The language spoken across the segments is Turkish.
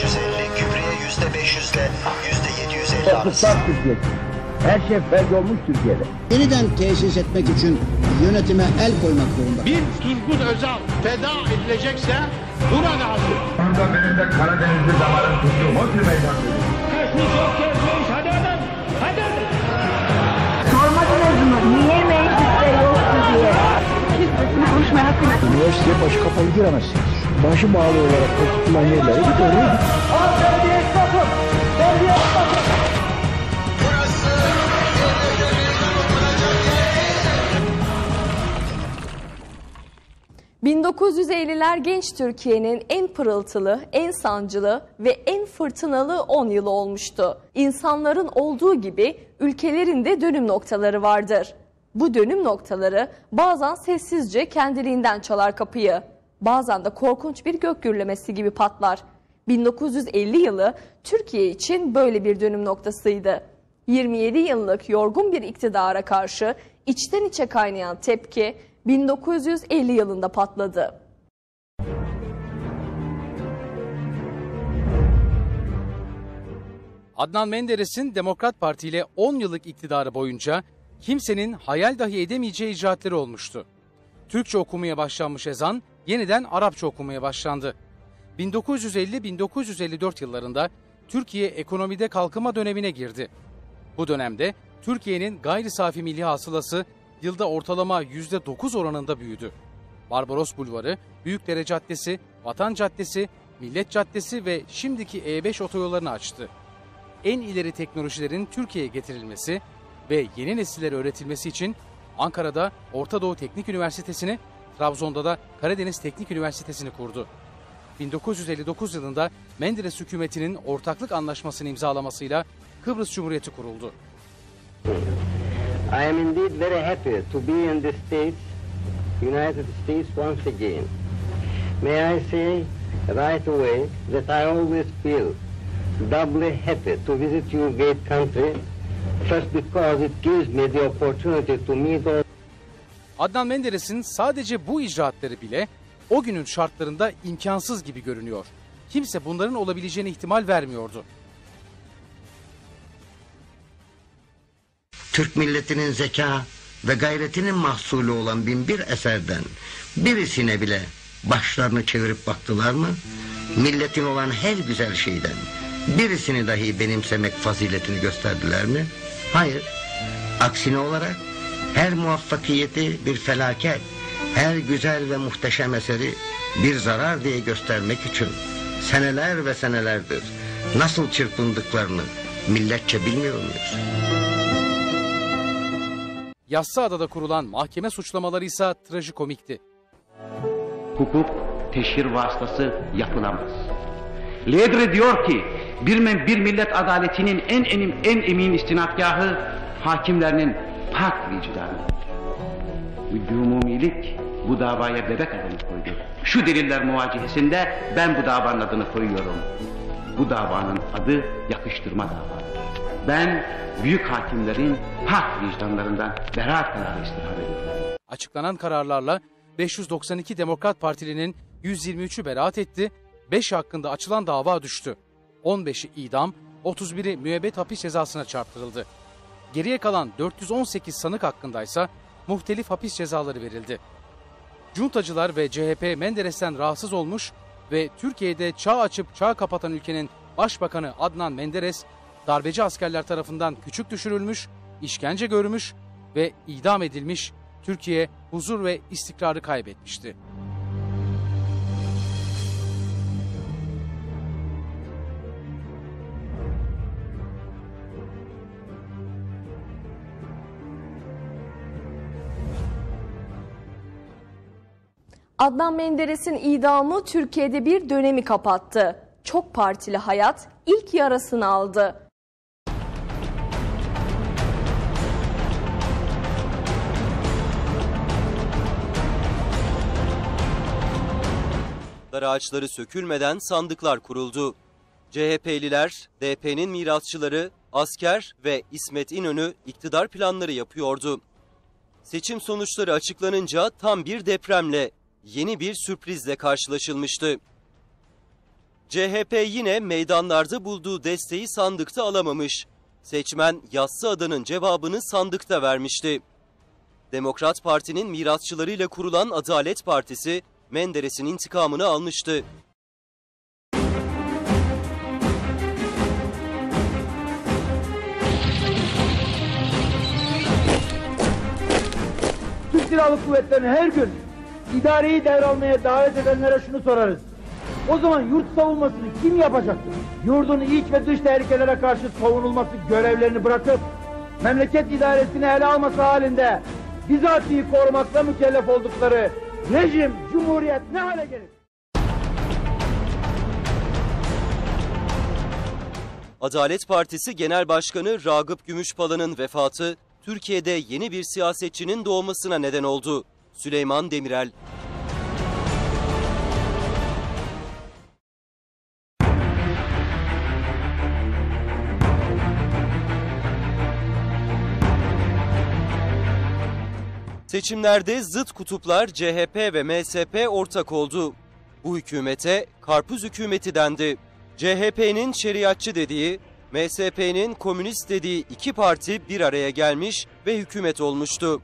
%550, Kübriye %500'le %750 Kırsal Türkiye. Her şey felç olmuş Türkiye'de. Yeniden tesis etmek için yönetime el koymak zorunda. Bir Turgut Özal feda edilecekse buna lazım. Burada benim de Karadenizli damarım tuttuğum o bir meydandır. Sormadınız mı? Niye mecliste yoktu diye. Hiç konuşmaya hakkı yok. Üniversiteye başı kapalı giremezsiniz. Başı bağlı olarak tutulan yerlere git oraya git. ...1950'ler genç Türkiye'nin en pırıltılı, en sancılı ve en fırtınalı 10 yılı olmuştu. İnsanların olduğu gibi ülkelerin de dönüm noktaları vardır. Bu dönüm noktaları bazen sessizce kendiliğinden çalar kapıyı. Bazen de korkunç bir gök gürlemesi gibi patlar. 1950 yılı Türkiye için böyle bir dönüm noktasıydı. 27 yıllık yorgun bir iktidara karşı içten içe kaynayan tepki 1950 yılında patladı. Adnan Menderes'in Demokrat Parti ile 10 yıllık iktidarı boyunca kimsenin hayal dahi edemeyeceği icraatleri olmuştu. Türkçe okumaya başlanmış ezan yeniden Arapça okumaya başlandı. 1950-1954 yıllarında Türkiye ekonomide kalkınma dönemine girdi. Bu dönemde Türkiye'nin gayri safi milli hasılası yılda ortalama %9 oranında büyüdü. Barbaros Bulvarı, Büyükdere Caddesi, Vatan Caddesi, Millet Caddesi ve şimdiki E5 otoyollarını açtı. En ileri teknolojilerin Türkiye'ye getirilmesi ve yeni nesillere öğretilmesi için Ankara'da Orta Doğu Teknik Üniversitesi'ni, Trabzon'da da Karadeniz Teknik Üniversitesi'ni kurdu. 1959 yılında Menderes hükümetinin ortaklık anlaşmasını imzalamasıyla Kıbrıs Cumhuriyeti kuruldu. I am indeed very happy to be in the States, United States once again. May I say right away that I always feel doubly happy to visit your great country, first because it gives me the opportunity to meet all. Adnan Menderes'in sadece bu icraatları bile o günün şartlarında imkansız gibi görünüyor. Kimse bunların olabileceğine ihtimal vermiyordu. Türk milletinin zeka ve gayretinin mahsulü olan binbir eserden birisine bile başlarını çevirip baktılar mı? Milletin olan her güzel şeyden birisini dahi benimsemek faziletini gösterdiler mi? Hayır. Aksine olarak her muvaffakiyeti bir felaket, her güzel ve muhteşem eseri bir zarar diye göstermek için seneler ve senelerdir nasıl çırpındıklarını milletçe bilmiyor muyuz? Yassıada'da kurulan mahkeme suçlamaları ise trajikomikti. Hukuk teşhir vasıtası yapılamaz. Ledre diyor ki bir millet adaletinin en emin istinadgahı hakimlerinin pak vicdanıdır. Umumilik bu davaya bebek adını koydu. Şu deliller muvacihesinde ben bu davanın adını koyuyorum. Bu davanın adı yakıştırma davadır. Ben büyük hakimlerin hak vicdanlarından beraat kararı istirham ediyorum. Açıklanan kararlarla 592 Demokrat Partilinin 123'ü beraat etti, 5 hakkında açılan dava düştü. 15'i idam, 31'i müebbet hapis cezasına çarptırıldı. Geriye kalan 418 sanık hakkındaysa muhtelif hapis cezaları verildi. Cuntacılar ve CHP Menderes'ten rahatsız olmuş ve Türkiye'de çağ açıp çağ kapatan ülkenin Başbakanı Adnan Menderes, darbeci askerler tarafından küçük düşürülmüş, işkence görmüş ve idam edilmiş, Türkiye huzur ve istikrarı kaybetmişti. Adnan Menderes'in idamı Türkiye'de bir dönemi kapattı. Çok partili hayat ilk yarasını aldı. Dar ağaçları sökülmeden sandıklar kuruldu. CHP'liler, DP'nin mirasçıları, asker ve İsmet İnönü iktidar planları yapıyordu. Seçim sonuçları açıklanınca tam bir depremle, yeni bir sürprizle karşılaşılmıştı. CHP yine meydanlarda bulduğu desteği sandıkta alamamış. Seçmen Yassıada'nın cevabını sandıkta vermişti. Demokrat Parti'nin mirasçılarıyla kurulan Adalet Partisi, Menderes'in intikamını almıştı. Türk Silahlı Kuvvetleri'ni her gün idareyi devralmaya davet edenlere şunu sorarız. O zaman yurt savunmasını kim yapacaktır? Yurdun iç ve dış tehlikelere karşı savunulması görevlerini bırakıp memleket idaresini ele alması halinde bizatihi korumakla mükellef oldukları rejim, cumhuriyet ne hale gelir? Adalet Partisi Genel Başkanı Ragıp Gümüşpala'nın vefatı, Türkiye'de yeni bir siyasetçinin doğmasına neden oldu. Süleyman Demirel. Seçimlerde zıt kutuplar CHP ve MSP ortak oldu. Bu hükümete karpuz hükümeti dendi. CHP'nin şeriatçı dediği, MSP'nin komünist dediği iki parti bir araya gelmiş ve hükümet olmuştu.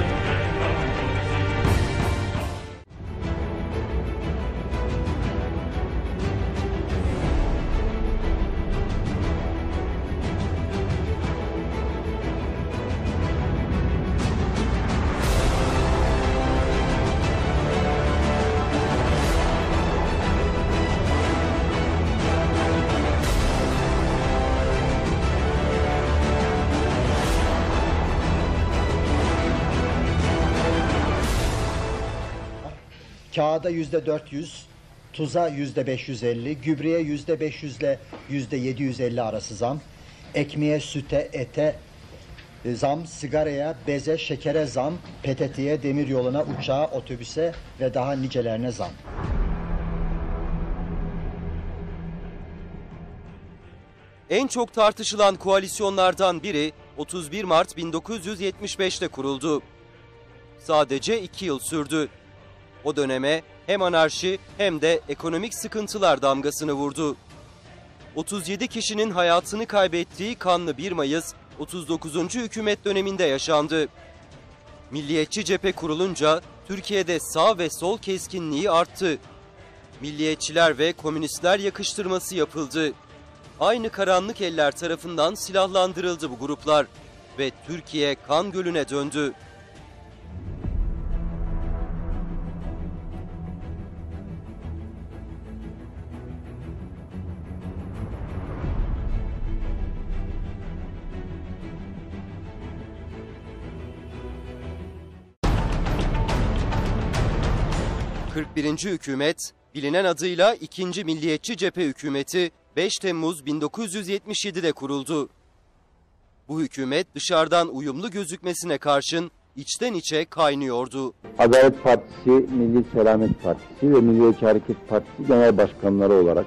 Kağıda %400, tuza %550, gübreye %500 ile %750 arası zam, ekmeğe, süte, ete zam, sigaraya, beze, şekere zam, PTT'ye, demiryoluna, uçağa, otobüse ve daha nicelerine zam. En çok tartışılan koalisyonlardan biri 31 Mart 1975'te kuruldu. Sadece 2 yıl sürdü. O döneme hem anarşi hem de ekonomik sıkıntılar damgasını vurdu. 37 kişinin hayatını kaybettiği kanlı 1 Mayıs 39. hükümet döneminde yaşandı. Milliyetçi cephe kurulunca Türkiye'de sağ ve sol keskinliği arttı. Milliyetçiler ve komünistler yakıştırması yapıldı. Aynı karanlık eller tarafından silahlandırıldı bu gruplar ve Türkiye kan gölüne döndü. ...41. hükümet, bilinen adıyla 2. Milliyetçi Cephe Hükümeti 5 Temmuz 1977'de kuruldu. Bu hükümet dışarıdan uyumlu gözükmesine karşın içten içe kaynıyordu. Adalet Partisi, Milli Selamet Partisi ve Milliyetçi Hareket Partisi genel başkanları olarak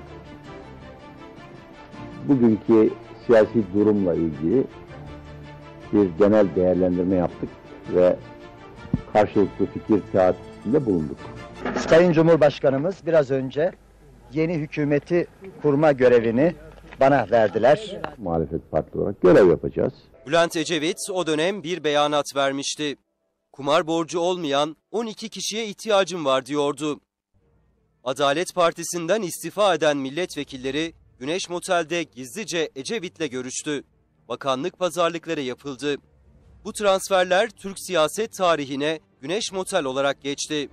bugünkü siyasi durumla ilgili bir genel değerlendirme yaptık ve karşılıklı fikir teatisinde bulunduk. Sayın Cumhurbaşkanımız biraz önce yeni hükümeti kurma görevini bana verdiler. Muhalefet partisi olarak görev yapacağız. Bülent Ecevit o dönem bir beyanat vermişti. Kumar borcu olmayan 12 kişiye ihtiyacım var diyordu. Adalet Partisi'nden istifa eden milletvekilleri Güneş Motel'de gizlice Ecevit'le görüştü. Bakanlık pazarlıkları yapıldı. Bu transferler Türk siyaset tarihine Güneş Motel olarak geçti.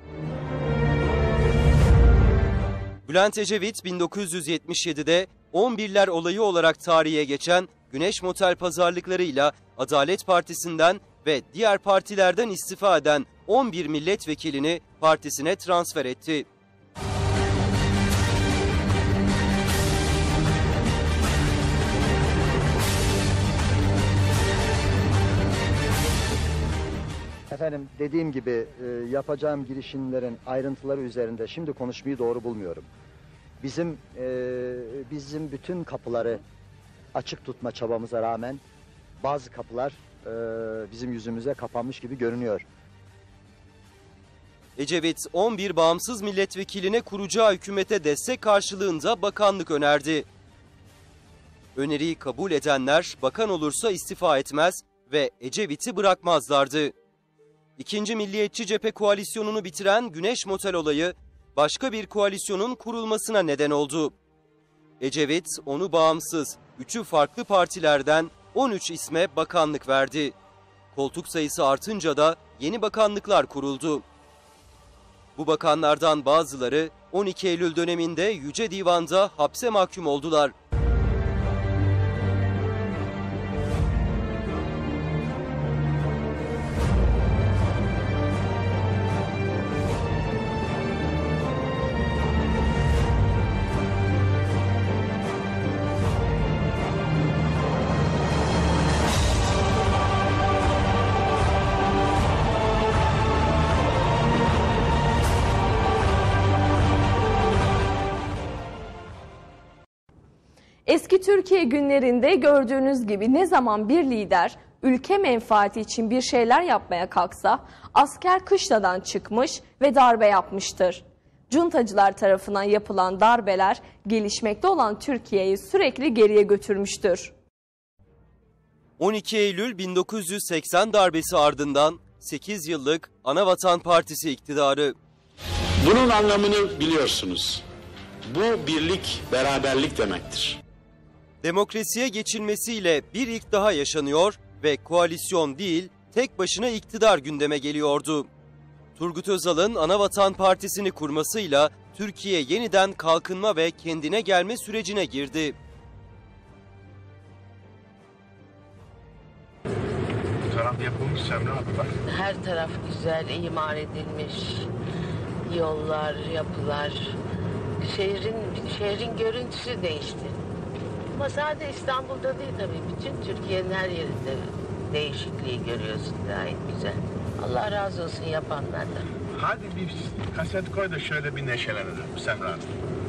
Bülent Ecevit 1977'de 11'ler olayı olarak tarihe geçen Güneş Motel pazarlıklarıyla Adalet Partisi'nden ve diğer partilerden istifa eden 11 milletvekilini partisine transfer etti. Efendim dediğim gibi yapacağım girişimlerin ayrıntıları üzerinde şimdi konuşmayı doğru bulmuyorum. Bizim bütün kapıları açık tutma çabamıza rağmen bazı kapılar bizim yüzümüze kapanmış gibi görünüyor. Ecevit 11 bağımsız milletvekiline kuracağı hükümete destek karşılığında bakanlık önerdi. Öneriyi kabul edenler bakan olursa istifa etmez ve Ecevit'i bırakmazlardı. İkinci Milliyetçi Cephe koalisyonunu bitiren Güneş Motel olayı başka bir koalisyonun kurulmasına neden oldu. Ecevit onu bağımsız, 3'ü farklı partilerden 13 isme bakanlık verdi. Koltuk sayısı artınca da yeni bakanlıklar kuruldu. Bu bakanlardan bazıları 12 Eylül döneminde Yüce Divan'da hapse mahkum oldular. Eski Türkiye günlerinde gördüğünüz gibi ne zaman bir lider ülke menfaati için bir şeyler yapmaya kalksa asker kışladan çıkmış ve darbe yapmıştır. Cuntacılar tarafından yapılan darbeler gelişmekte olan Türkiye'yi sürekli geriye götürmüştür. 12 Eylül 1980 darbesi ardından 8 yıllık Anavatan Partisi iktidarı. Bunun anlamını biliyorsunuz. Bu birlik, beraberlik demektir. Demokrasiye geçilmesiyle bir ilk daha yaşanıyor ve koalisyon değil, tek başına iktidar gündeme geliyordu. Turgut Özal'ın Anavatan Partisi'ni kurmasıyla Türkiye yeniden kalkınma ve kendine gelme sürecine girdi. Bu taraf yapılmış Semra abi bak. Her taraf güzel, imar edilmiş. Yollar, yapılar. Şehrin görüntüsü değişti. Ama sadece İstanbul'da değil tabii. Bütün Türkiye'nin her yerinde değişikliği görüyorsun. Gayet güzel. Allah razı olsun yapanlardan. Hadi bir kaset koy da şöyle bir neşelenelim Semra abi.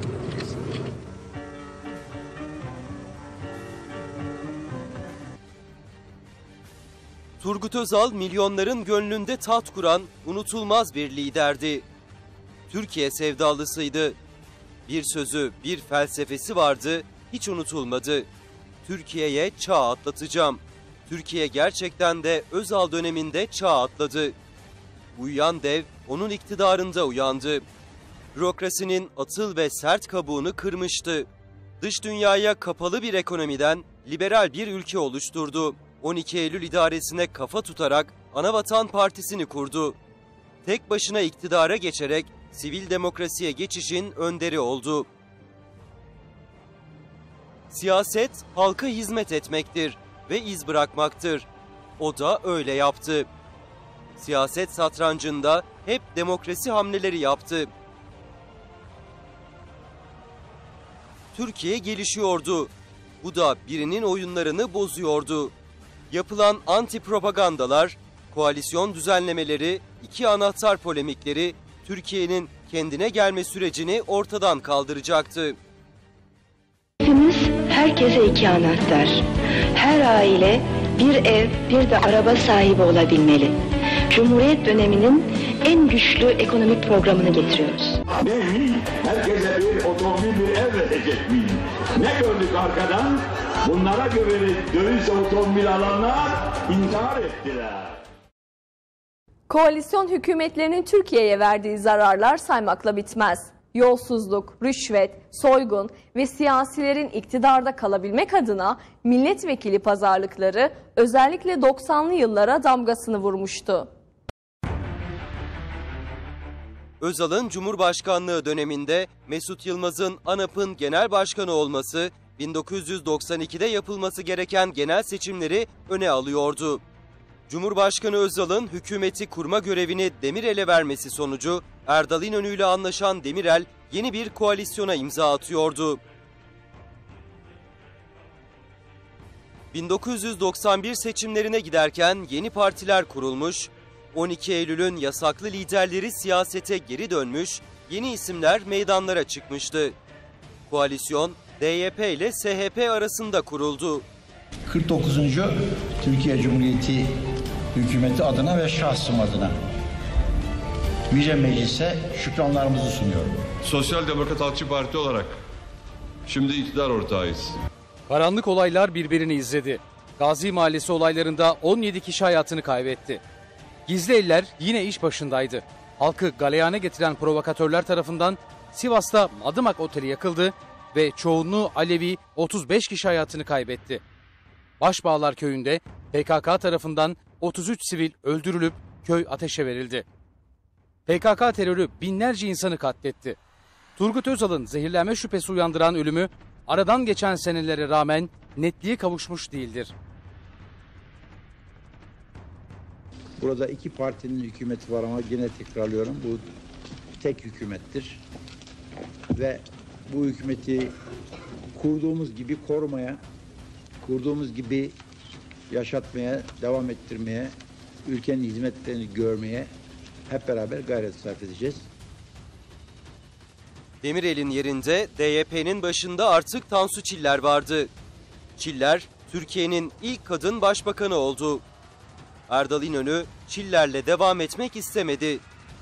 Turgut Özal milyonların gönlünde taht kuran unutulmaz bir liderdi. Türkiye sevdalısıydı. Bir sözü, bir felsefesi vardı, hiç unutulmadı. Türkiye'ye çağ atlatacağım. Türkiye gerçekten de Özal döneminde çağ atladı. Uyuyan dev onun iktidarında uyandı. Bürokrasinin atıl ve sert kabuğunu kırmıştı. Dış dünyaya kapalı bir ekonomiden liberal bir ülke oluşturdu. 12 Eylül idaresine kafa tutarak Anavatan Partisi'ni kurdu. Tek başına iktidara geçerek sivil demokrasiye geçişin önderi oldu. Siyaset halka hizmet etmektir ve iz bırakmaktır. O da öyle yaptı. Siyaset satrancında hep demokrasi hamleleri yaptı. Türkiye gelişiyordu. Bu da birinin oyunlarını bozuyordu. Yapılan anti propagandalar, koalisyon düzenlemeleri, iki anahtar polemikleri Türkiye'nin kendine gelme sürecini ortadan kaldıracaktı. Hepimiz herkese iki anahtar. Her aile bir ev, bir de araba sahibi olabilmeli. Cumhuriyet döneminin en güçlü ekonomik programını getiriyoruz. Neymiş? Herkese bir otomobil, bir ev verecek miyim? Ne gördük arkadan? Bunlara güvenip döviz otomobil alanlar intihar ettiler. Koalisyon hükümetlerinin Türkiye'ye verdiği zararlar saymakla bitmez. Yolsuzluk, rüşvet, soygun ve siyasilerin iktidarda kalabilmek adına milletvekili pazarlıkları özellikle 90'lı yıllara damgasını vurmuştu. Özal'ın Cumhurbaşkanlığı döneminde Mesut Yılmaz'ın ANAP'ın genel başkanı olması, 1992'de yapılması gereken genel seçimleri öne alıyordu. Cumhurbaşkanı Özal'ın hükümeti kurma görevini Demirel'e vermesi sonucu Erdal İnönü ile anlaşan Demirel yeni bir koalisyona imza atıyordu. 1991 seçimlerine giderken yeni partiler kurulmuş, 12 Eylül'ün yasaklı liderleri siyasete geri dönmüş, yeni isimler meydanlara çıkmıştı. Koalisyon DYP ile SHP arasında kuruldu. 49. Türkiye Cumhuriyeti hükümeti adına ve şahsım adına Yüce Meclis'e şükranlarımızı sunuyorum. Sosyal Demokrat Halkçı Parti olarak şimdi iktidar ortağıyız. Karanlık olaylar birbirini izledi. Gazi Mahallesi olaylarında 17 kişi hayatını kaybetti. Gizli eller yine iş başındaydı. Halkı galeyana getiren provokatörler tarafından Sivas'ta Madımak Oteli yakıldı ve çoğunluğu Alevi 35 kişi hayatını kaybetti. Başbağlar Köyü'nde PKK tarafından 33 sivil öldürülüp köy ateşe verildi. PKK terörü binlerce insanı katletti. Turgut Özal'ın zehirlenme şüphesi uyandıran ölümü aradan geçen senelere rağmen netliğe kavuşmuş değildir. Burada iki partinin hükümeti var ama yine tekrarlıyorum, bu tek hükümettir. Ve bu hükümeti kurduğumuz gibi korumaya, kurduğumuz gibi yaşatmaya, devam ettirmeye, ülkenin hizmetlerini görmeye hep beraber gayret sarf edeceğiz. Demirel'in yerinde DYP'nin başında artık Tansu Çiller vardı. Çiller, Türkiye'nin ilk kadın başbakanı oldu. Erdal İnönü, Çiller'le devam etmek istemedi.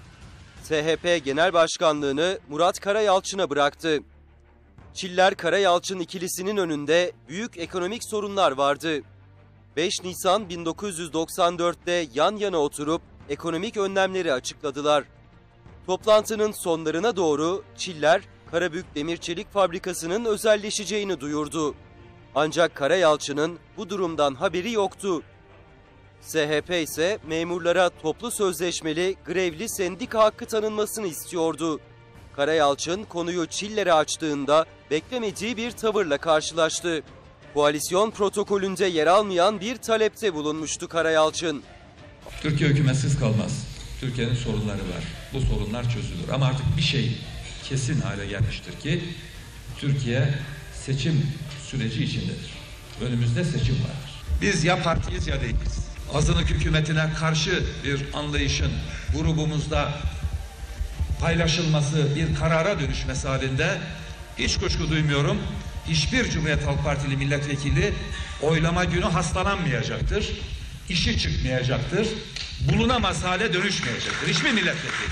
CHP Genel Başkanlığını Murat Karayalçın'a bıraktı. Çiller-Karayalçın ikilisinin önünde büyük ekonomik sorunlar vardı. 5 Nisan 1994'te yan yana oturup ekonomik önlemleri açıkladılar. Toplantının sonlarına doğru Çiller, Karabük Demir Çelik Fabrikası'nın özelleşeceğini duyurdu. Ancak Karayalçın'ın bu durumdan haberi yoktu. CHP ise memurlara toplu sözleşmeli grevli sendika hakkı tanınmasını istiyordu. Karayalçın konuyu Çiller'e açtığında beklemediği bir tavırla karşılaştı. Koalisyon protokolünde yer almayan bir talepte bulunmuştu Karayalçın. Türkiye hükümetsiz kalmaz. Türkiye'nin sorunları var. Bu sorunlar çözülür. Ama artık bir şey kesin hale gelmiştir ki Türkiye seçim süreci içindedir. Önümüzde seçim vardır. Biz ya partiyiz ya değiliz. Azınlık hükümetine karşı bir anlayışın grubumuzda paylaşılması, bir karara dönüşmesi halinde hiç kuşku duymuyorum. Hiçbir Cumhuriyet Halk Partili milletvekili oylama günü hastalanmayacaktır. İşi çıkmayacaktır. Bulunamaz hale dönüşmeyecektir. Hiçbir milletvekili.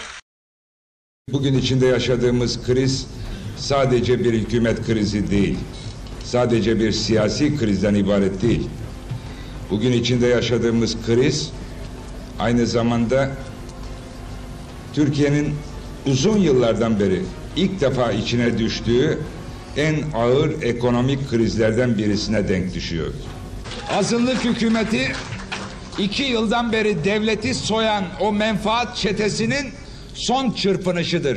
Bugün içinde yaşadığımız kriz sadece bir hükümet krizi değil. Sadece bir siyasi krizden ibaret değil. Bugün içinde yaşadığımız kriz aynı zamanda Türkiye'nin uzun yıllardan beri ilk defa içine düştüğü en ağır ekonomik krizlerden birisine denk düşüyor. Azınlık hükümeti 2 yıldan beri devleti soyan o menfaat çetesinin son çırpınışıdır.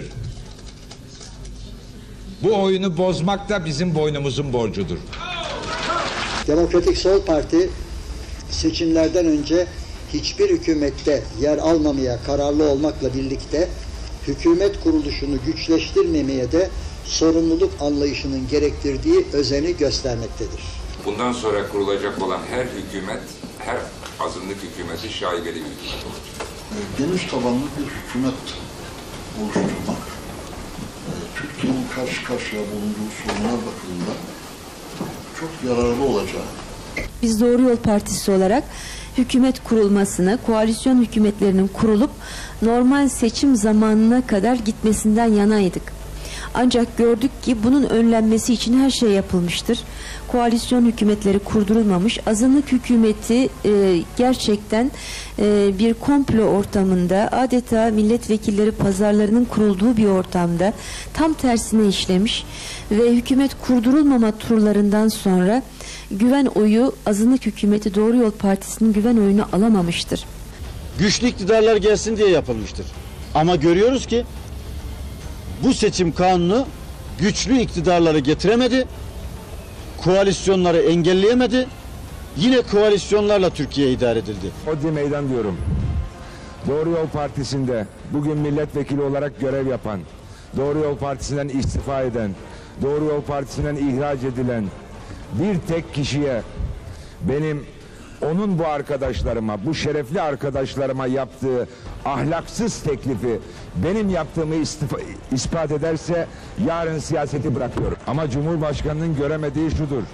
Bu oyunu bozmak da bizim boynumuzun borcudur. Demokratik Sol Parti seçimlerden önce hiçbir hükümette yer almamaya kararlı olmakla birlikte hükümet kuruluşunu güçleştirmemeye de sorumluluk anlayışının gerektirdiği özeni göstermektedir. Bundan sonra kurulacak olan her hükümet, her azınlık hükümeti şaibeli bir hükümet olacak. Geniş tabanlı bir hükümet oluşturmak, Türkiye'nin karşı karşıya bulunduğu sorunlar bakımından çok yararlı olacak. Biz Doğru Yol Partisi olarak hükümet kurulmasını, koalisyon hükümetlerinin kurulup normal seçim zamanına kadar gitmesinden yanaydık. Ancak gördük ki bunun önlenmesi için her şey yapılmıştır. Koalisyon hükümetleri kurdurulmamış. Azınlık hükümeti gerçekten bir komplo ortamında, adeta milletvekilleri pazarlarının kurulduğu bir ortamda tam tersine işlemiş ve hükümet kurdurulmama turlarından sonra güven oyu azınlık hükümeti Doğru Yol Partisi'nin güven oyunu alamamıştır. Güçlü iktidarlar gelsin diye yapılmıştır. Ama görüyoruz ki bu seçim kanunu güçlü iktidarları getiremedi, koalisyonları engelleyemedi, yine koalisyonlarla Türkiye idare edildi. Odri meydan diyorum. Doğru Yol Partisi'nde bugün milletvekili olarak görev yapan, Doğru Yol Partisi'nden istifa eden, Doğru Yol Partisi'nden ihraç edilen bir tek kişiye benim onun bu arkadaşlarıma, bu şerefli arkadaşlarıma yaptığı ahlaksız teklifi benim yaptığımı ispat ederse yarın siyaseti bırakıyorum. Ama Cumhurbaşkanı'nın göremediği şudur.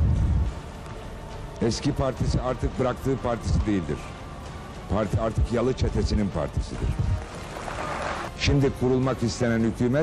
Eski partisi artık bıraktığı partisi değildir. Parti artık Yalı çetesinin partisidir. Şimdi kurulmak istenen hükümet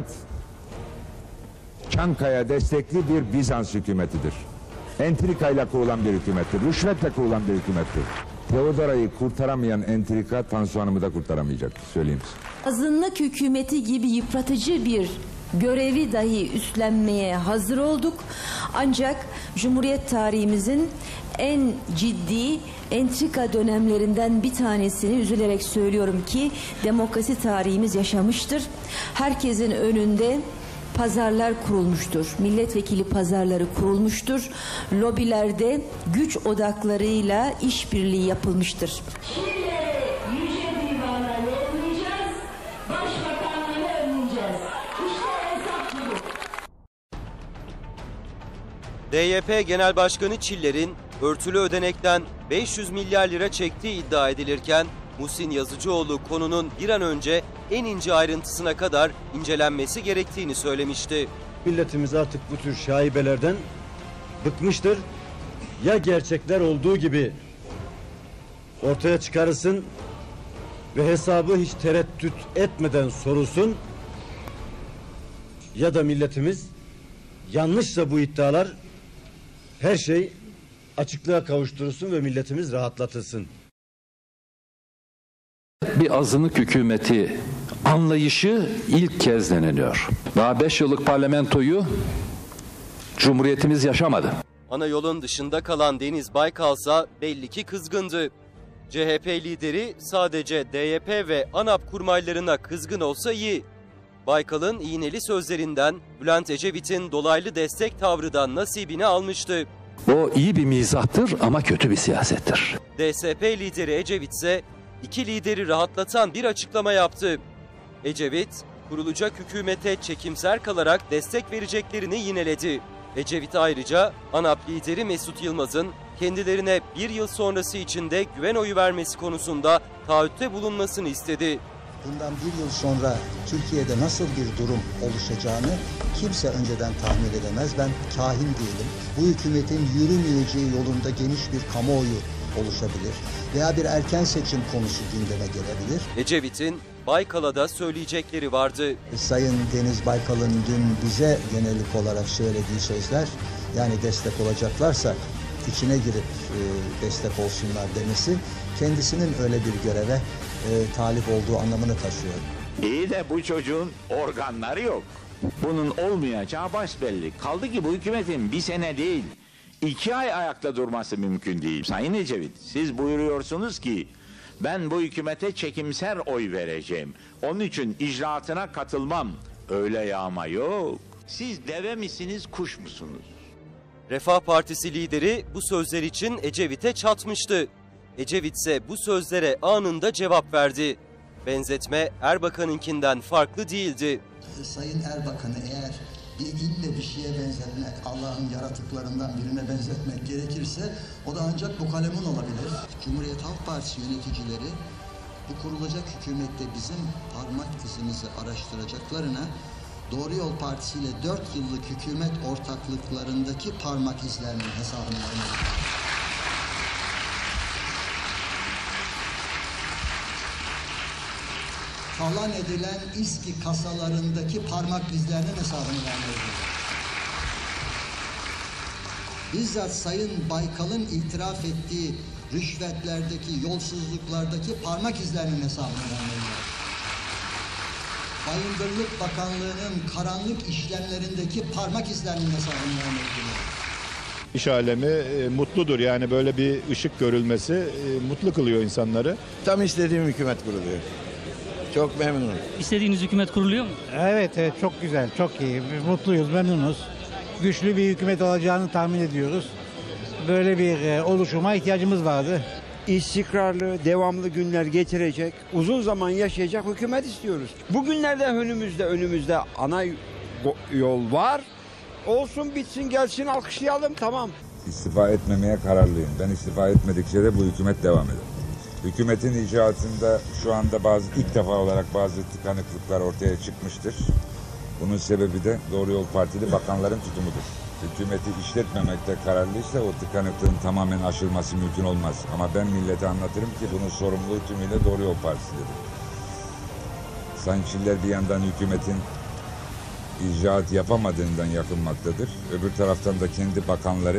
Çankaya destekli bir Bizans hükümetidir. Entrikayla kurulan bir hükümettir. Rüşvetle kurulan bir hükümettir. Teodora'yı kurtaramayan entrika Tansu Hanım'ı da kurtaramayacak, söyleyeyim size. Azınlık hükümeti gibi yıpratıcı bir görevi dahi üstlenmeye hazır olduk. Ancak Cumhuriyet tarihimizin en ciddi entrika dönemlerinden bir tanesini üzülerek söylüyorum ki demokrasi tarihimiz yaşamıştır. Herkesin önünde pazarlar kurulmuştur. Milletvekili pazarları kurulmuştur. Lobilerde güç odaklarıyla işbirliği yapılmıştır. DYP Genel Başkanı Çiller'in örtülü ödenekten 500 milyar lira çektiği iddia edilirken Muhsin Yazıcıoğlu konunun bir an önce en ince ayrıntısına kadar incelenmesi gerektiğini söylemişti. Milletimiz artık bu tür şaibelerden bıkmıştır. Ya gerçekler olduğu gibi ortaya çıkarılsın ve hesabı hiç tereddüt etmeden sorulsun, ya da milletimiz yanlışsa bu iddialar her şey açıklığa kavuşturulsun ve milletimiz rahatlatılsın. Bir azınlık hükümeti anlayışı ilk kez deneniyor. Daha 5 yıllık parlamentoyu Cumhuriyetimiz yaşamadı. Ana yolun dışında kalan Deniz Baykal'sa belli ki kızgındı. CHP lideri sadece DYP ve ANAP kurmaylarına kızgın olsa iyi. Baykal'ın iğneli sözlerinden Bülent Ecevit'in dolaylı destek tavrından nasibini almıştı. O iyi bir mizahtır ama kötü bir siyasettir. DSP lideri Ecevit ise iki lideri rahatlatan bir açıklama yaptı. Ecevit, kurulacak hükümete çekimser kalarak destek vereceklerini yineledi. Ecevit ayrıca ANAP lideri Mesut Yılmaz'ın kendilerine bir yıl sonrası içinde güven oyu vermesi konusunda taahhütte bulunmasını istedi. Bundan bir yıl sonra Türkiye'de nasıl bir durum oluşacağını kimse önceden tahmin edemez. Ben kahin değilim. Bu hükümetin yürümeyeceği yolunda geniş bir kamuoyu oluşabilir veya bir erken seçim konusu gündeme gelebilir. Ecevit'in Baykal'a da söyleyecekleri vardı. Sayın Deniz Baykal'ın dün bize yönelik olarak söylediği sözler, yani destek olacaklarsa içine girip destek olsunlar demesi kendisinin öyle bir göreve talip olduğu anlamını taşıyor. İyi de bu çocuğun organları yok. Bunun olmayacağı besbelli. Kaldı ki bu hükümetin bir sene değil, 2 ay ayakta durması mümkün değil. Sayın Ecevit, siz buyuruyorsunuz ki ben bu hükümete çekimser oy vereceğim. Onun için icraatına katılmam. Öyle yağma yok. Siz deve misiniz, kuş musunuz? Refah Partisi lideri bu sözler için Ecevit'e çatmıştı. Ecevit ise bu sözlere anında cevap verdi. Benzetme Erbakan'ınkinden farklı değildi. Sayın Erbakan'ı eğer bir ille bir şeye benzetmek, Allah'ın yaratıklarından birine benzetmek gerekirse o da ancak bu kalemun olabilir. Cumhuriyet Halk Partisi yöneticileri bu kurulacak hükümette bizim parmak izimizi araştıracaklarına Doğru Yol Partisi ile 4 yıllık hükümet ortaklıklarındaki parmak izlerinin hesabını vermelidir. Talan edilen İSKİ kasalarındaki parmak izlerinin hesabını vermelidir. Bizzat Sayın Baykal'ın itiraf ettiği rüşvetlerdeki, yolsuzluklardaki parmak izlerinin hesabını vermelidir. Bayındırlık Bakanlığı'nın karanlık işlemlerindeki parmak izlerinin hesabını vermelidir. İş alemi mutludur, yani böyle bir ışık görülmesi mutlu kılıyor insanları. Tam istediğim hükümet kuruluyor. Çok memnunum. İstediğiniz hükümet kuruluyor mu? Evet, çok güzel, çok iyi. Mutluyuz, memnunuz. Güçlü bir hükümet olacağını tahmin ediyoruz. Böyle bir oluşuma ihtiyacımız vardı. İstikrarlı, devamlı günler getirecek, uzun zaman yaşayacak hükümet istiyoruz. Bugünlerde önümüzde ana yol var. Olsun, bitsin, gelsin, alkışlayalım, tamam. İstifa etmemeye kararlıyım. Ben istifa etmedikçe de bu hükümet devam eder. Hükümetin icraatında şu anda ilk defa olarak bazı tıkanıklıklar ortaya çıkmıştır. Bunun sebebi de Doğru Yol Partili bakanların tutumudur. Hükümeti işletmemekte kararlıysa o tıkanıklığın tamamen aşılması mümkün olmaz. Ama ben millete anlatırım ki bunun sorumluluğu tümüyle Doğru Yol Partisi'dir. Sayın Çiller bir yandan hükümetin icraat yapamadığından yakınmaktadır. Öbür taraftan da kendi bakanları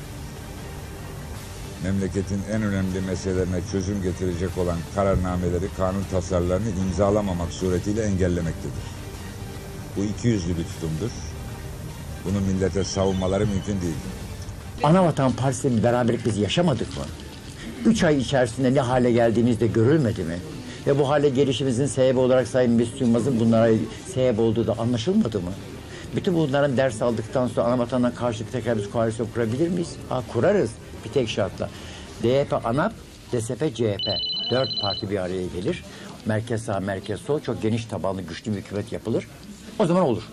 memleketin en önemli meselelerine çözüm getirecek olan kararnameleri, kanun tasarılarını imzalamamak suretiyle engellemektedir. Bu ikiyüzlü bir tutumdur. Bunu millete savunmaları mümkün değildir. Anavatan Partisi'nin beraberlik biz yaşamadık mı? 3 ay içerisinde ne hale geldiğimiz de görülmedi mi? Ve bu hale gelişimizin sebebi olarak Sayın Mesut Yılmaz'ın bunlara sebep olduğu da anlaşılmadı mı? Bütün bunların ders aldıktan sonra Anavatan'dan karşılık tekrar biz koalisyon kurabilir miyiz? Kurarız. Bir tek şartla. DYP, ANAP, DSP, CHP. 4 parti bir araya gelir. Merkez sağ, merkez sol, çok geniş tabanlı, güçlü bir hükümet yapılır. O zaman olur.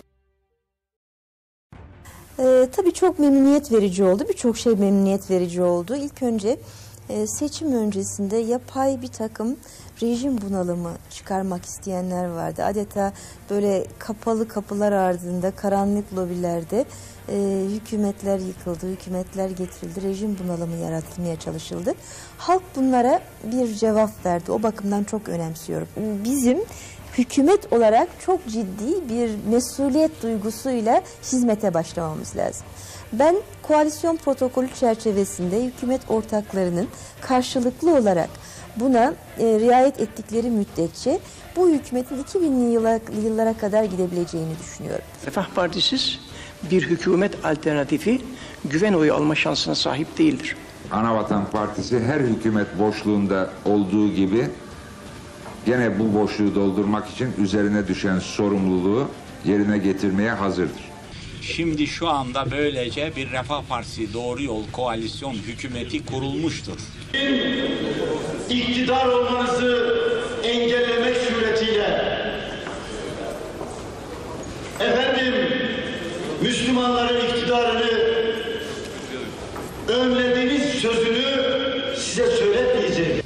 Tabii çok memnuniyet verici oldu. Birçok şey memnuniyet verici oldu. İlk önce seçim öncesinde yapay bir takım rejim bunalımı çıkarmak isteyenler vardı. Adeta böyle kapalı kapılar ardında, karanlık lobilerde hükümetler yıkıldı, hükümetler getirildi, rejim bunalımı yaratılmaya çalışıldı. Halk bunlara bir cevap verdi. O bakımdan çok önemsiyorum. Bizim hükümet olarak çok ciddi bir mesuliyet duygusuyla hizmete başlamamız lazım. Ben koalisyon protokolü çerçevesinde hükümet ortaklarının karşılıklı olarak buna riayet ettikleri müddetçe bu hükümetin 2000'li yıllara kadar gidebileceğini düşünüyorum. Refah Partisiz bir hükümet alternatifi güven oyu alma şansına sahip değildir. Anavatan Partisi her hükümet boşluğunda olduğu gibi gene bu boşluğu doldurmak için üzerine düşen sorumluluğu yerine getirmeye hazırdır. Şimdi şu anda böylece bir Refah Partisi Doğru Yol Koalisyon hükümeti kurulmuştur. İktidar olmanızı engellemek suretiyle Müslümanların iktidarını önlediğiniz sözünü size söyletmeyeceğim.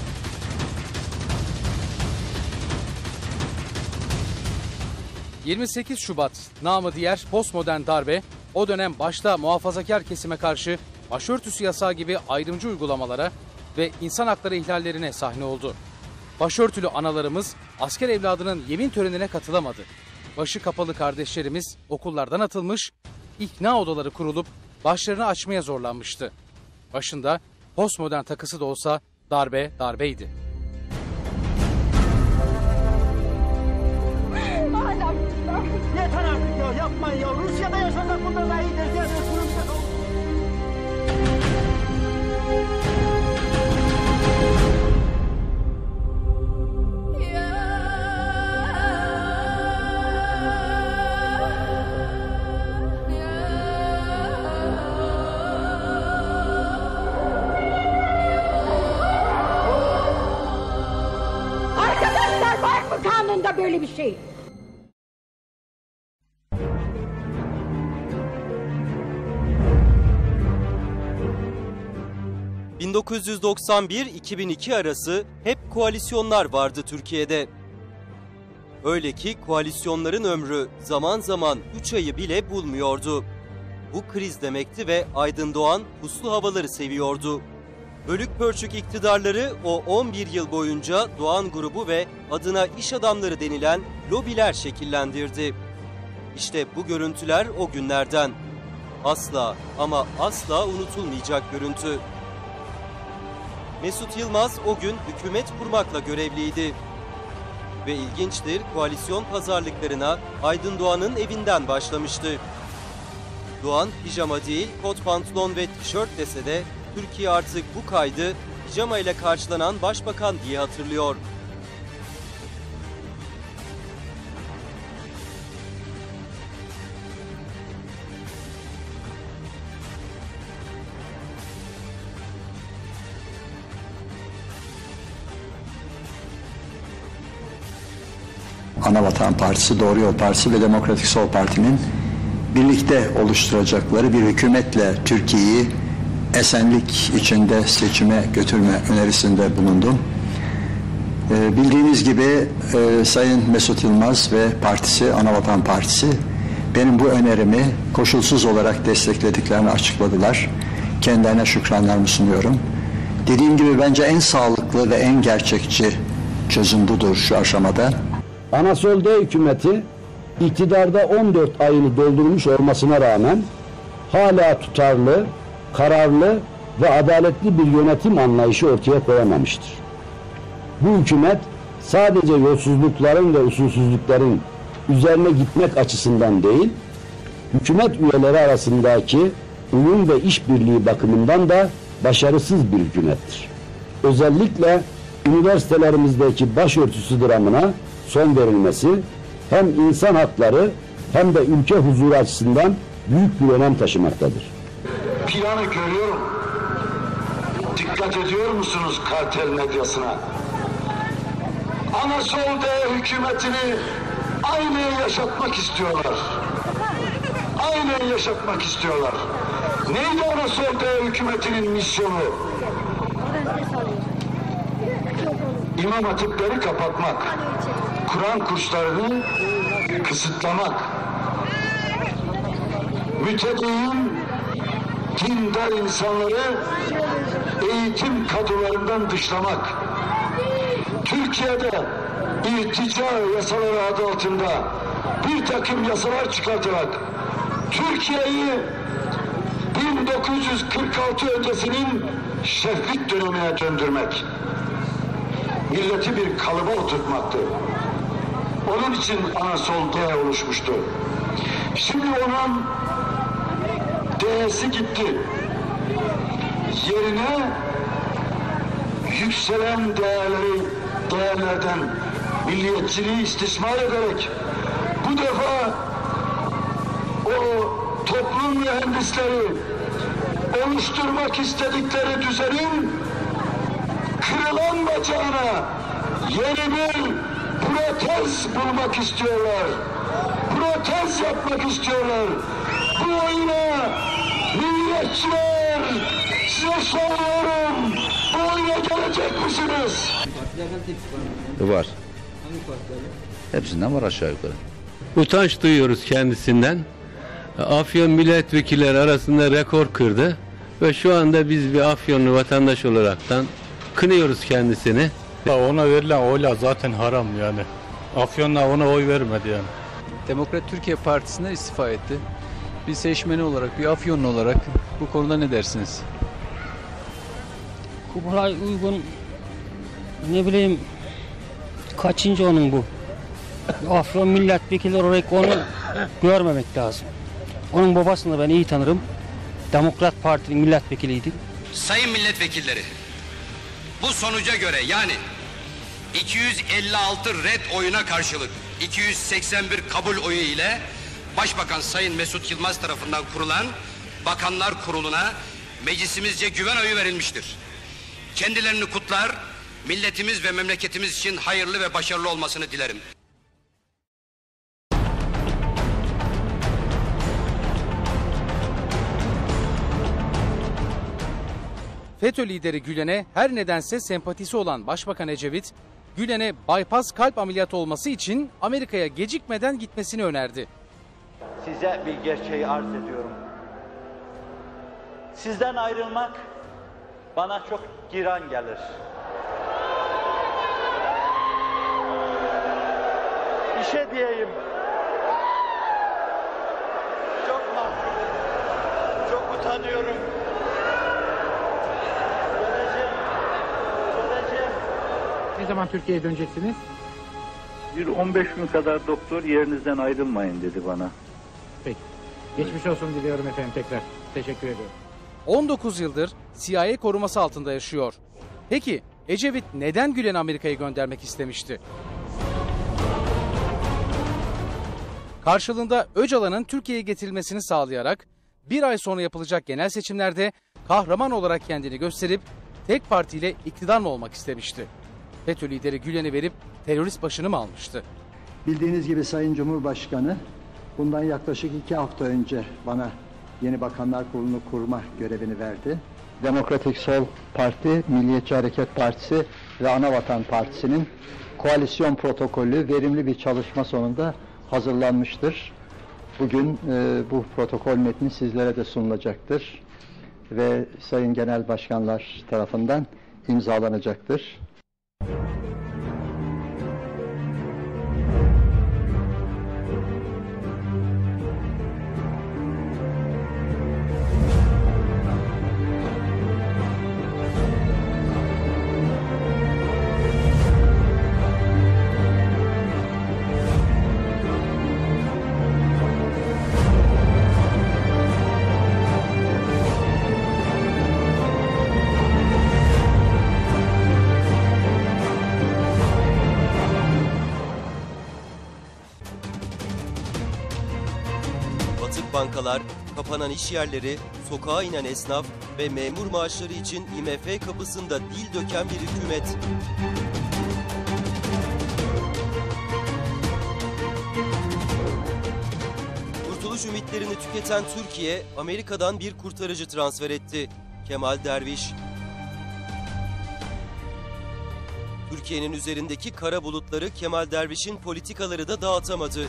...28 Şubat namı diğer postmodern darbe... ...o dönem başta muhafazakar kesime karşı... ...başörtüsü yasağı gibi ayrımcı uygulamalara... ...ve insan hakları ihlallerine sahne oldu. Başörtülü analarımız asker evladının yemin törenine katılamadı. Başı kapalı kardeşlerimiz okullardan atılmış... ...ikna odaları kurulup başlarını açmaya zorlanmıştı. Başında postmodern takısı da olsa darbe darbeydi. Yeter artık ya, yapmayın ya. Rusya'da yaşasak bundan daha iyidir. Arkadaşlar, var mı kanunda böyle bir şey? ...1991-2002 arası hep koalisyonlar vardı Türkiye'de. Öyle ki koalisyonların ömrü zaman zaman 3 ayı bile bulmuyordu. Bu kriz demekti ve Aydın Doğan puslu havaları seviyordu. Bölük pörçük iktidarları o 11 yıl boyunca Doğan grubu ve adına iş adamları denilen lobiler şekillendirdi. İşte bu görüntüler o günlerden. Asla ama asla unutulmayacak görüntü. Mesut Yılmaz o gün hükümet kurmakla görevliydi. Ve ilginçtir, koalisyon pazarlıklarına Aydın Doğan'ın evinden başlamıştı. Doğan pijama değil, kot pantolon ve tişört dese de Türkiye artık bu kaydı pijama ile karşılanan başbakan diye hatırlıyor. Anavatan Partisi, Doğru Yol Partisi ve Demokratik Sol Parti'nin birlikte oluşturacakları bir hükümetle Türkiye'yi esenlik içinde seçime götürme önerisinde bulundum. Bildiğiniz gibi Sayın Mesut Yılmaz ve partisi, Anavatan Partisi benim bu önerimi koşulsuz olarak desteklediklerini açıkladılar. Kendilerine şükranlarımı sunuyorum. Dediğim gibi bence en sağlıklı ve en gerçekçi çözüm budur şu aşamada. Anasol D hükümeti iktidarda 14 ayını doldurmuş olmasına rağmen hala tutarlı, kararlı ve adaletli bir yönetim anlayışı ortaya koyamamıştır. Bu hükümet sadece yolsuzlukların ve usulsüzlüklerin üzerine gitmek açısından değil, hükümet üyeleri arasındaki uyum ve işbirliği bakımından da başarısız bir hükümettir. Özellikle üniversitelerimizdeki başörtüsü dramına son verilmesi hem insan hakları hem de ülke huzuru açısından büyük bir önem taşımaktadır. Planı görüyorum. Dikkat ediyor musunuz kartel medyasına? Anasol D hükümetini aynen yaşatmak istiyorlar. Aynen yaşatmak istiyorlar. Neydi Anasol D hükümetinin misyonu? İmam hatipleri kapatmak, Kur'an kurslarını kısıtlamak, mütedeyyin, dindar insanları eğitim kadrolarından dışlamak, Türkiye'de irtica yasaları adı altında bir takım yasalar çıkartarak Türkiye'yi 1946 öncesinin şeflik dönemine döndürmek, milleti bir kalıba oturtmaktı. Onun için Anasol D oluşmuştu. Şimdi onun D'si gitti. Yerine yükselen değerlerden milliyetçiliği istismar ederek bu defa o toplum mühendisleri oluşturmak istedikleri düzenin kırılan bacağına yeni bir protez bulmak istiyorlar. Protez yapmak istiyorlar. Bu oyuna milliyetçiler size soruyorum. Bu oyuna gelecek misiniz? Var. Hepsinden var aşağı yukarı. Utanç duyuyoruz kendisinden. Afyon milletvekilleri arasında rekor kırdı ve şu anda biz bir Afyonlu vatandaş olaraktan kınıyoruz kendisini. Ona verilen oylar zaten haram yani. Afyonlar ona oy vermedi yani. Demokrat Türkiye Partisi'ne istifa etti. Bir seçmeni olarak, bir Afyonlu olarak bu konuda ne dersiniz? Kubilay Uygun, ne bileyim kaçıncı onun bu? Afyon milletvekilleri olarak onu görmemek lazım. Onun babasını ben iyi tanırım. Demokrat Parti'nin milletvekiliydi. Sayın milletvekilleri, bu sonuca göre yani 256 red oyuna karşılık 281 kabul oyu ile Başbakan Sayın Mesut Yılmaz tarafından kurulan Bakanlar Kurulu'na meclisimizce güven oyu verilmiştir. Kendilerini kutlar, milletimiz ve memleketimiz için hayırlı ve başarılı olmasını dilerim. FETÖ lideri Gülen'e her nedense sempatisi olan Başbakan Ecevit, Gülen'e bypass kalp ameliyatı olması için Amerika'ya gecikmeden gitmesini önerdi. Size bir gerçeği arz ediyorum. Sizden ayrılmak bana çok giran gelir. Bir şey diyeyim. Çok mahcubum. Çok utanıyorum. Ne zaman Türkiye'ye döneceksiniz? Bir 15 gün kadar doktor yerinizden ayrılmayın dedi bana. Peki. Geçmiş olsun diliyorum efendim tekrar. Teşekkür ediyorum. 19 yıldır CIA koruması altında yaşıyor. Peki Ecevit neden Gülen'i Amerika'ya göndermek istemişti? Karşılığında Öcalan'ın Türkiye'ye getirilmesini sağlayarak bir ay sonra yapılacak genel seçimlerde kahraman olarak kendini gösterip tek partiyle iktidar mı olmak istemişti? FETÖ lideri Gülen'i verip terörist başını mı almıştı? Bildiğiniz gibi Sayın Cumhurbaşkanı bundan yaklaşık 2 hafta önce bana yeni Bakanlar Kurulu'nu kurma görevini verdi. Demokratik Sol Parti, Milliyetçi Hareket Partisi ve Anavatan Partisi'nin koalisyon protokolü verimli bir çalışma sonunda hazırlanmıştır. Bugün bu protokol metni sizlere de sunulacaktır ve Sayın Genel Başkanlar tarafından imzalanacaktır. batık bankalar, kapanan iş yerleri, sokağa inen esnaf ve memur maaşları için IMF kapısında dil döken bir hükümet. Kurtuluş ümitlerini tüketen Türkiye, Amerika'dan bir kurtarıcı transfer etti. Kemal Derviş. Türkiye'nin üzerindeki kara bulutları Kemal Derviş'in politikaları da dağıtamadı.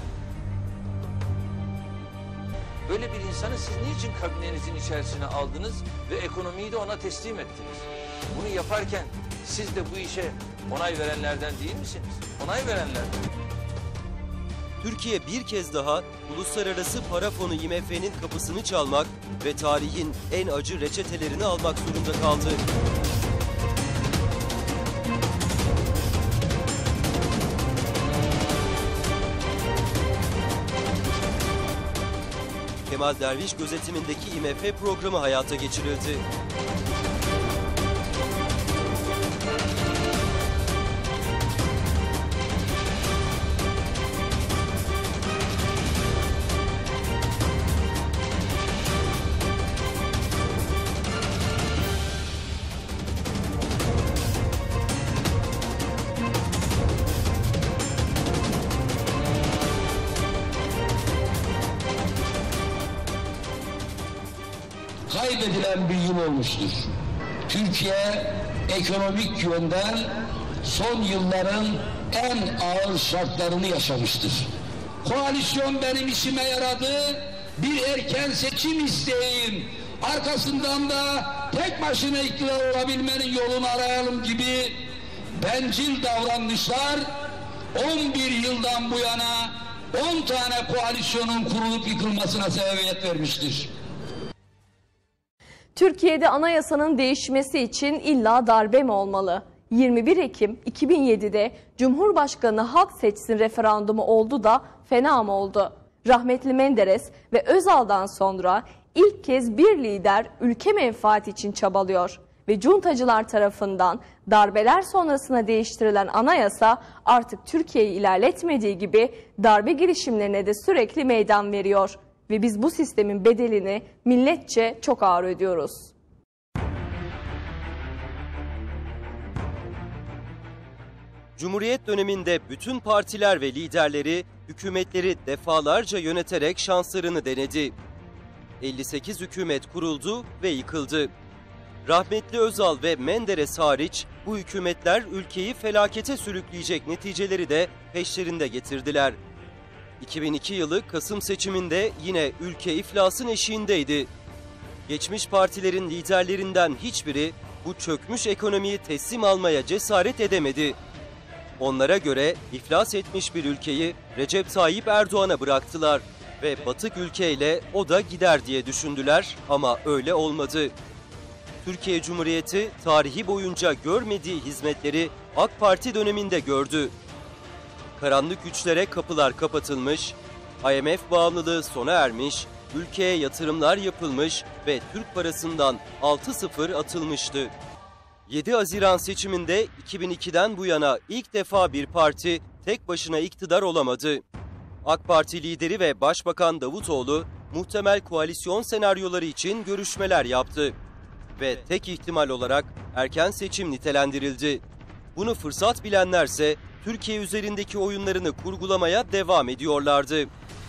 Böyle bir insanı siz niçin kabinenizin içerisine aldınız ve ekonomiyi de ona teslim ettiniz? Bunu yaparken siz de bu işe onay verenlerden değil misiniz? Onay verenlerden. Türkiye bir kez daha uluslararası para fonu IMF'nin kapısını çalmak ve tarihin en acı reçetelerini almak zorunda kaldı. Kemal Derviş gözetimindeki IMF programı hayata geçirildi. Kaybedilen bir yıl olmuştur. Türkiye ekonomik yönden son yılların en ağır şartlarını yaşamıştır. Koalisyon benim işime yaradı, bir erken seçim isteğim, arkasından da tek başına iktidar olabilmenin yolunu arayalım gibi bencil davranışlar 11 yıldan bu yana 10 tane koalisyonun kurulup yıkılmasına sebebiyet vermiştir. Türkiye'de anayasanın değişmesi için illa darbe mi olmalı? 21 Ekim 2007'de Cumhurbaşkanı halk seçsin referandumu oldu da fena mı oldu? Rahmetli Menderes ve Özal'dan sonra ilk kez bir lider ülke menfaati için çabalıyor. Ve cuntacılar tarafından darbeler sonrasına değiştirilen anayasa artık Türkiye'yi ilerletmediği gibi darbe girişimlerine de sürekli meydan veriyor. Ve biz bu sistemin bedelini milletçe çok ağır ödüyoruz. Cumhuriyet döneminde bütün partiler ve liderleri hükümetleri defalarca yöneterek şanslarını denedi. 58 hükümet kuruldu ve yıkıldı. Rahmetli Özal ve Menderes hariç bu hükümetler ülkeyi felakete sürükleyecek neticeleri de peşlerinde getirdiler. 2002 yılı Kasım seçiminde yine ülke iflasın eşiğindeydi. Geçmiş partilerin liderlerinden hiçbiri bu çökmüş ekonomiyi teslim almaya cesaret edemedi. Onlara göre iflas etmiş bir ülkeyi Recep Tayyip Erdoğan'a bıraktılar ve batık ülkeyle o da gider diye düşündüler ama öyle olmadı. Türkiye Cumhuriyeti tarihi boyunca görmediği hizmetleri AK Parti döneminde gördü. Karanlık güçlere kapılar kapatılmış, IMF bağımlılığı sona ermiş, ülkeye yatırımlar yapılmış ve Türk parasından 6-0 atılmıştı. 7 Haziran seçiminde 2002'den bu yana ilk defa bir parti tek başına iktidar olamadı. AK Parti lideri ve Başbakan Davutoğlu muhtemel koalisyon senaryoları için görüşmeler yaptı. Ve tek ihtimal olarak erken seçim nitelendirildi. Bunu fırsat bilenlerse Türkiye üzerindeki oyunlarını kurgulamaya devam ediyorlardı.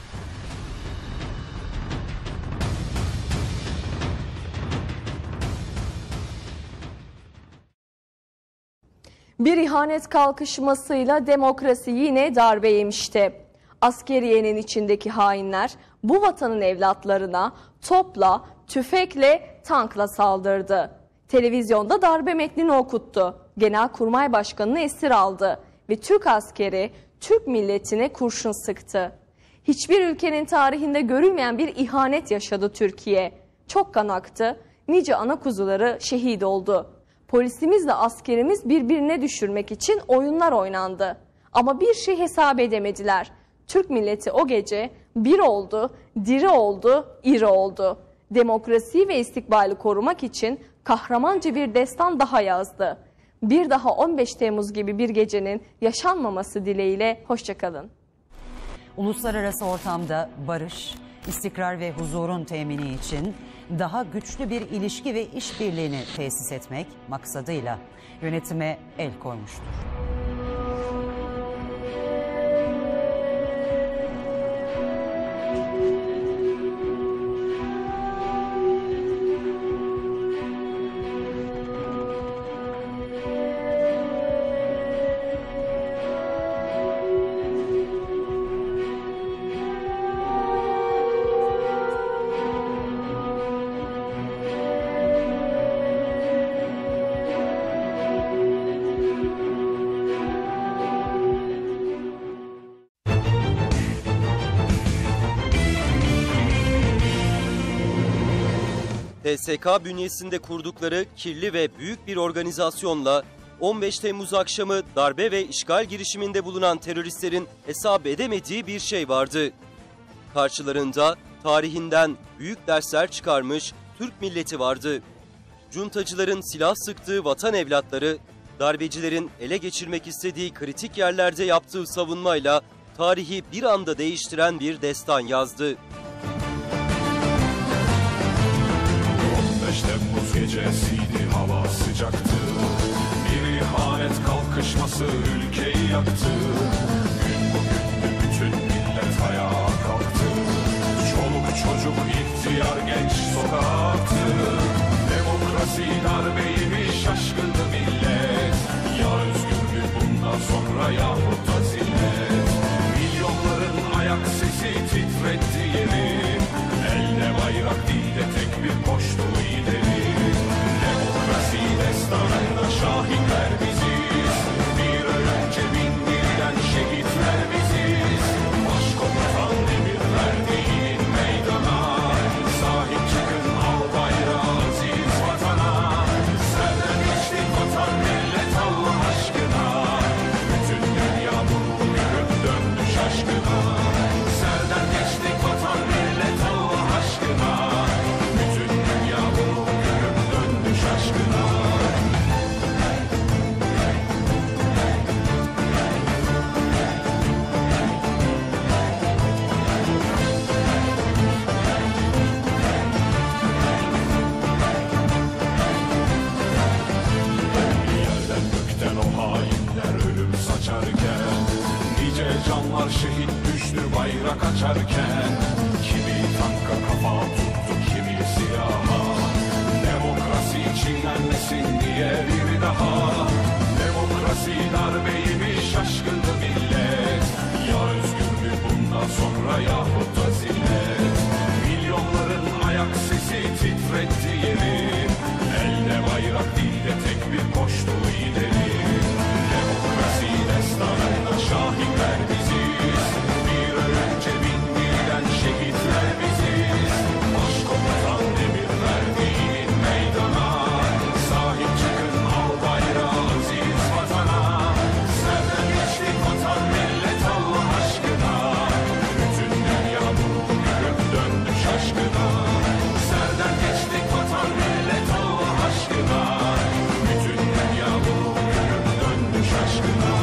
Bir ihanet kalkışmasıyla demokrasi yine darbe yemişti. Askeriyenin içindeki hainler bu vatanın evlatlarına topla, tüfekle, tankla saldırdı. Televizyonda darbe metnini okuttu. Genelkurmay Başkanı'nı esir aldı ve Türk askeri Türk milletine kurşun sıktı. Hiçbir ülkenin tarihinde görülmeyen bir ihanet yaşadı Türkiye. Çok kan aktı, nice ana kuzuları şehit oldu. Polisimizle askerimiz birbirine düşürmek için oyunlar oynandı. Ama bir şey hesap edemediler. Türk milleti o gece bir oldu, diri oldu, iri oldu. Demokrasiyi ve istikbali korumak için kahramanca bir destan daha yazdı. Bir daha 15 Temmuz gibi bir gecenin yaşanmaması dileğiyle hoşça kalın. Uluslararası ortamda barış, istikrar ve huzurun temini için daha güçlü bir ilişki ve işbirliğini tesis etmek maksadıyla yönetime el koymuştur. TSK bünyesinde kurdukları kirli ve büyük bir organizasyonla 15 Temmuz akşamı darbe ve işgal girişiminde bulunan teröristlerin hesap edemediği bir şey vardı. Karşılarında tarihinden büyük dersler çıkarmış Türk milleti vardı. Cuntacıların silah sıktığı vatan evlatları, darbecilerin ele geçirmek istediği kritik yerlerde yaptığı savunmayla tarihi bir anda değiştiren bir destan yazdı. 15 Temmuz gecesiydi, hava sıcaktı. Bir ihanet kalkışması ülkeyi yaktı. Gün bugündü, bütün millet ayağa kalktı. Çoluk çocuk, ihtiyar, genç sokaktı. Demokrasi darbeyi mi şaşkındı millet? Ya özgürlük bundan sonra yahut da zillet. Milyonların ayak sesi titretti yeri. Elde bayrak, dilde tek bir koştu ileri. Demokrasi destanında şahitler biziz. Bir önce bin birden şehitler biziz. Başkomutan emir verdi in meydana. Sahip çıkın al bayrağı aziz vatana. Serden geçtik vatan millet Allah aşkına. Bütün dünya bunu görüp döndü şaşkına. Serden geçtik vatan millet Allah aşkına. Bütün dünya bunu görüp döndü şaşkına. Yerden gökten o hainler ölüm saçarken, nice canlar şehit düştü bayrak açarken, kimi tanka kafa tuttu, kimi silaha. Demokrasi çiğnenmesin diye bir daha. Demokrasi darbeyi mi şaşkındı millet? Ya özgürlük bundan sonra yahut da zillet. Milyonların ayak sesi titretti yeri. Elde bayrak, dilde tek bir koştu ileri. Demokrasi destanında şahitler biziz. Bir önce bin birden şehitler biziz. Başkomutan emir verdi in meydana. Sahip çıkın al bayrağı aziz vatana. Serden geçtik vatan millet Allah aşkına. Bütün dünya bunu görüp döndü şaşkına. Serden geçtik vatan millet Allah aşkına. Bütün dünya bunu görüp döndü şaşkına.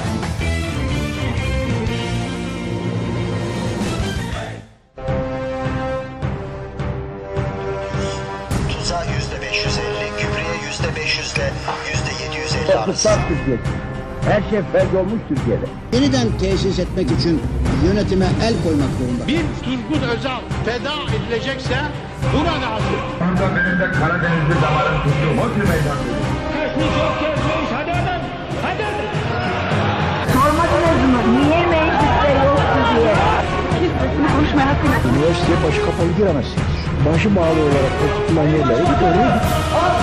Tuza %550, gübreye %500'le %750 arası. Fırsat Türkiye. Her şey felç olmuş Türkiye'de. Yeniden tesis etmek için yönetime el koymak zorunda. Bir Turgut Özal feda edilecekse buna lazım. Burada benim de Karadenizli damarım tuttuğum o tür meydandır. Çok gezmeyiz, hadi adam, hadi. Sormadınız mı? Niye mecliste yoktu diye. Siz sesini konuşmaya hakkınız. Üniversiteye başı kapalı giremezsiniz. Başı bağlı olarak tutulan yerlere git oraya git.